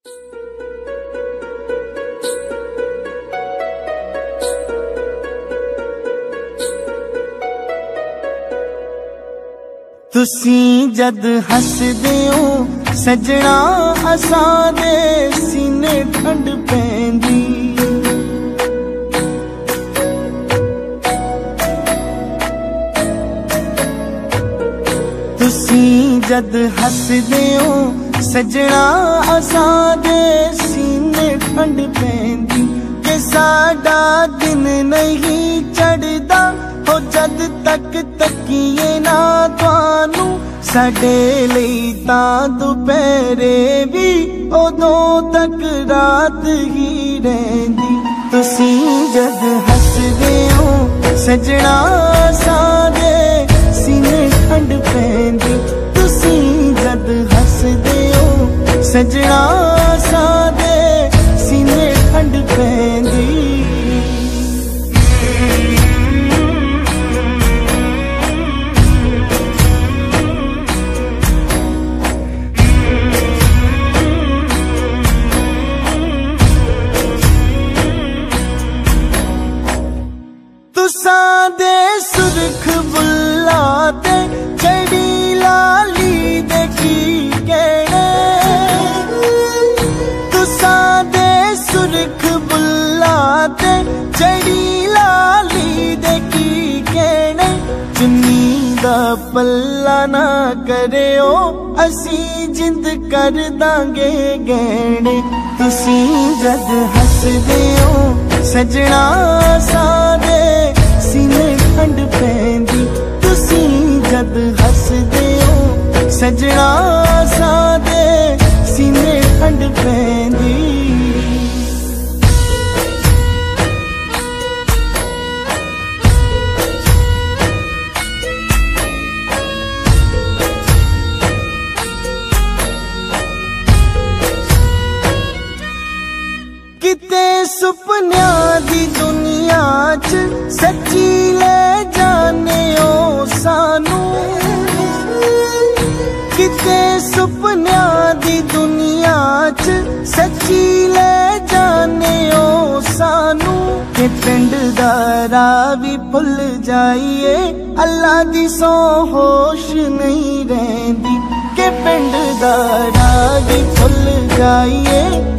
तुसी जद हसदे हो सजना असां दे सीने ठंड पैंदी। तुसी जद हसदे हो सजना असां दे सीने ठंड पैंदी। के साडा दिन नहीं चढ़दा हो जद तक तकिए ना तुहानू साडे लई तां दुपहरे भी उदों तक रात ही रहिंदी। तुसी जद हसदे हो सजना साडे सीने ठंड पैंदी। तुसी जद हसदे हो सजना साडे सीने ठंड पैंदी। तुसां दे सुरख बुल्ला ते चढ़ी लाली दे की कहने। तुसां दे सुरख बुल्ला ते चढ़ी लाली दे की कहने। चुन्नी दा पल्ला ना करे ओ असी जिंद कर दांगे गहने। तुसी जद हसदे हो सजना सारे सीने ठंड पैंदी। तुसी जद हसदे हो सजना सारे सीने ठंड पैंदी। किते सुपन्यां दी दुनिया च सच्ची ले जाने ओ सानू। किते सुपन्यां दी दुनिया च सच्ची ले जाने ओ सानू। के पिंड दा राह भी भुल जाइए अल्लाह दी सौ होश नहीं रहिंदी। के पिंड दा राह भी भुल जाइए